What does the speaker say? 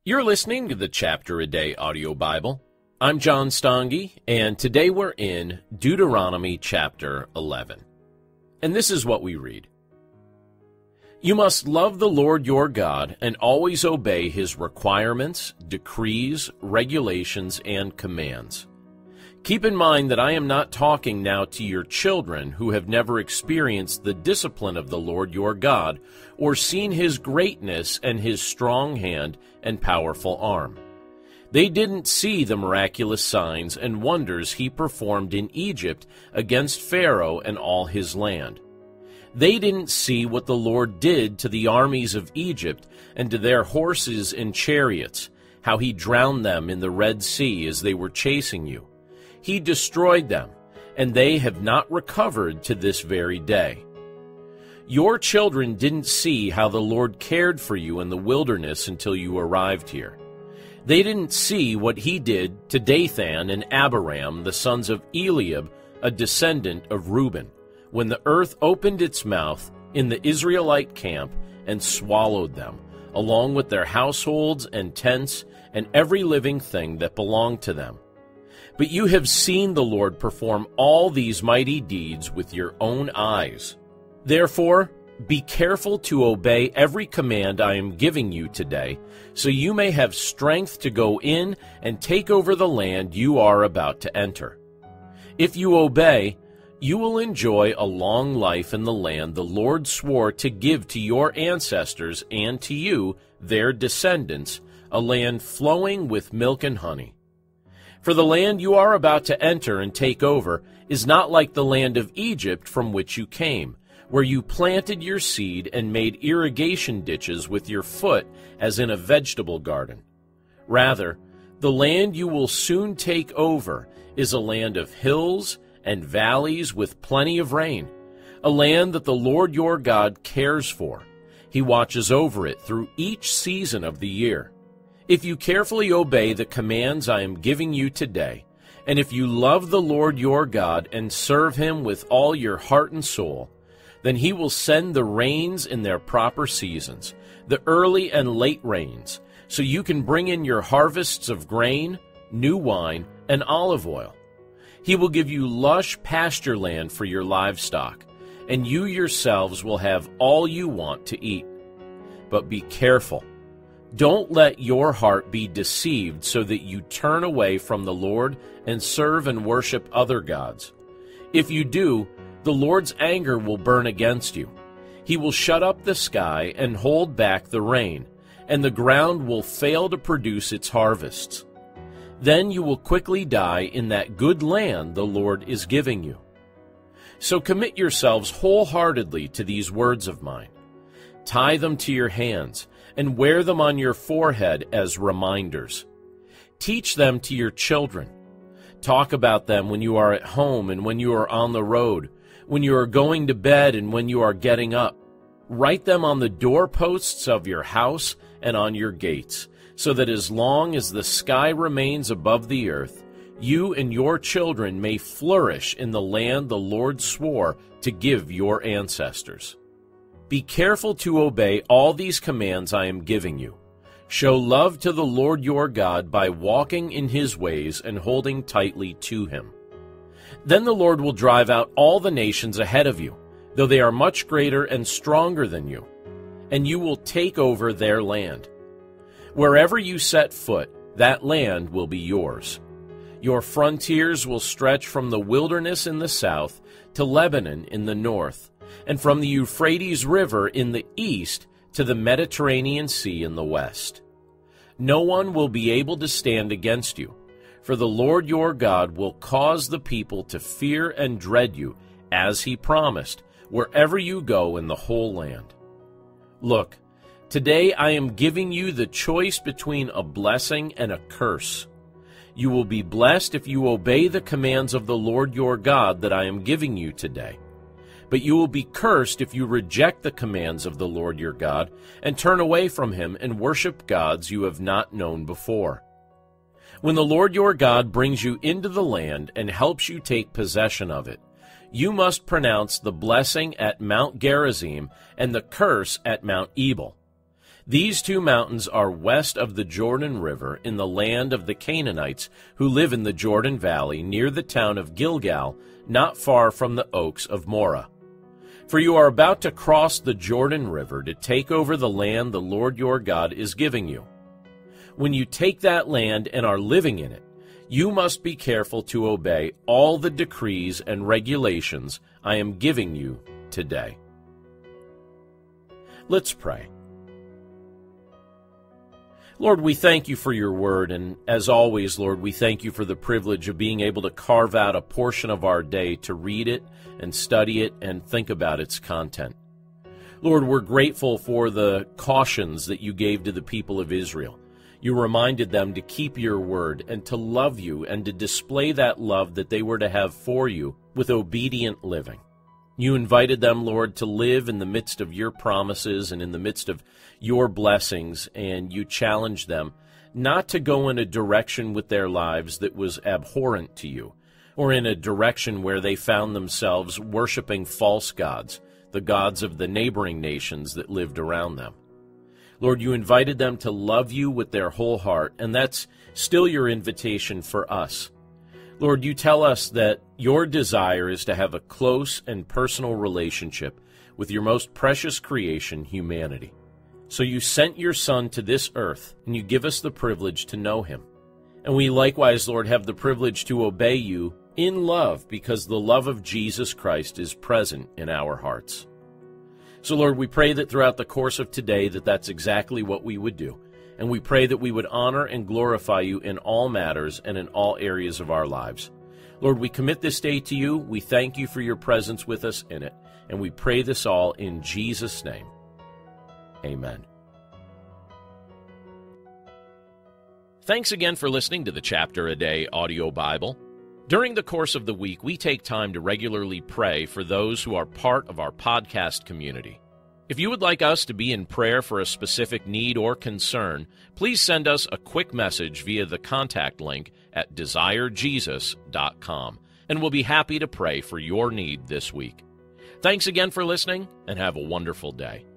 You're listening to the Chapter a Day audio Bible. I'm John Stange, and today we're in Deuteronomy chapter 11. And this is what we read. You must love the Lord your God and always obey his requirements, decrees, regulations, and commands. Keep in mind that I am not talking now to your children who have never experienced the discipline of the Lord your God or seen his greatness and his strong hand and powerful arm. They didn't see the miraculous signs and wonders he performed in Egypt against Pharaoh and all his land. They didn't see what the Lord did to the armies of Egypt and to their horses and chariots, how he drowned them in the Red Sea as they were chasing you. He destroyed them, and they have not recovered to this very day. Your children didn't see how the Lord cared for you in the wilderness until you arrived here. They didn't see what he did to Dathan and Abiram, the sons of Eliab, a descendant of Reuben, when the earth opened its mouth in the Israelite camp and swallowed them, along with their households and tents and every living thing that belonged to them. But you have seen the Lord perform all these mighty deeds with your own eyes. Therefore, be careful to obey every command I am giving you today, so you may have strength to go in and take over the land you are about to enter. If you obey, you will enjoy a long life in the land the Lord swore to give to your ancestors and to you, their descendants, a land flowing with milk and honey. For the land you are about to enter and take over is not like the land of Egypt from which you came, where you planted your seed and made irrigation ditches with your foot as in a vegetable garden. Rather, the land you will soon take over is a land of hills and valleys with plenty of rain, a land that the Lord your God cares for. He watches over it through each season of the year. If you carefully obey the commands I am giving you today, and if you love the Lord your God and serve him with all your heart and soul, then he will send the rains in their proper seasons, the early and late rains, so you can bring in your harvests of grain, new wine, and olive oil. He will give you lush pasture land for your livestock, and you yourselves will have all you want to eat. But be careful. Don't let your heart be deceived so that you turn away from the Lord and serve and worship other gods. If you do, the Lord's anger will burn against you. He will shut up the sky and hold back the rain, and the ground will fail to produce its harvests. Then you will quickly die in that good land the Lord is giving you. So commit yourselves wholeheartedly to these words of mine. Tie them to your hands and wear them on your forehead as reminders. Teach them to your children. Talk about them when you are at home and when you are on the road, when you are going to bed and when you are getting up. Write them on the doorposts of your house and on your gates, so that as long as the sky remains above the earth, you and your children may flourish in the land the Lord swore to give your ancestors. Be careful to obey all these commands I am giving you. Show love to the Lord your God by walking in his ways and holding tightly to him. Then the Lord will drive out all the nations ahead of you, though they are much greater and stronger than you, and you will take over their land. Wherever you set foot, that land will be yours. Your frontiers will stretch from the wilderness in the south to Lebanon in the north, and from the Euphrates River in the east to the Mediterranean Sea in the west. No one will be able to stand against you, for the Lord your God will cause the people to fear and dread you, as he promised, wherever you go in the whole land. Look, today I am giving you the choice between a blessing and a curse. You will be blessed if you obey the commands of the Lord your God that I am giving you today. But you will be cursed if you reject the commands of the Lord your God and turn away from him and worship gods you have not known before. When the Lord your God brings you into the land and helps you take possession of it, you must pronounce the blessing at Mount Gerizim and the curse at Mount Ebal. These two mountains are west of the Jordan River in the land of the Canaanites who live in the Jordan Valley near the town of Gilgal, not far from the oaks of Moreh. For you are about to cross the Jordan River to take over the land the Lord your God is giving you. When you take that land and are living in it, you must be careful to obey all the decrees and regulations I am giving you today. Let's pray. Lord, we thank you for your word, and as always, Lord, we thank you for the privilege of being able to carve out a portion of our day to read it and study it and think about its content. Lord, we're grateful for the cautions that you gave to the people of Israel. You reminded them to keep your word and to love you and to display that love that they were to have for you with obedient living. You invited them, Lord, to live in the midst of your promises and in the midst of your blessings, and you challenged them not to go in a direction with their lives that was abhorrent to you, or in a direction where they found themselves worshiping false gods, the gods of the neighboring nations that lived around them. Lord, you invited them to love you with their whole heart, and that's still your invitation for us. Lord, you tell us that your desire is to have a close and personal relationship with your most precious creation, humanity. So you sent your Son to this earth, and you give us the privilege to know him. And we likewise, Lord, have the privilege to obey you in love, because the love of Jesus Christ is present in our hearts. So, Lord, we pray that throughout the course of today that that's exactly what we would do. And we pray that we would honor and glorify you in all matters and in all areas of our lives. Lord, we commit this day to you. We thank you for your presence with us in it. And we pray this all in Jesus' name. Amen. Thanks again for listening to the Chapter a Day audio Bible. During the course of the week, we take time to regularly pray for those who are part of our podcast community. If you would like us to be in prayer for a specific need or concern, please send us a quick message via the contact link at desirejesus.com, and we'll be happy to pray for your need this week. Thanks again for listening, and have a wonderful day.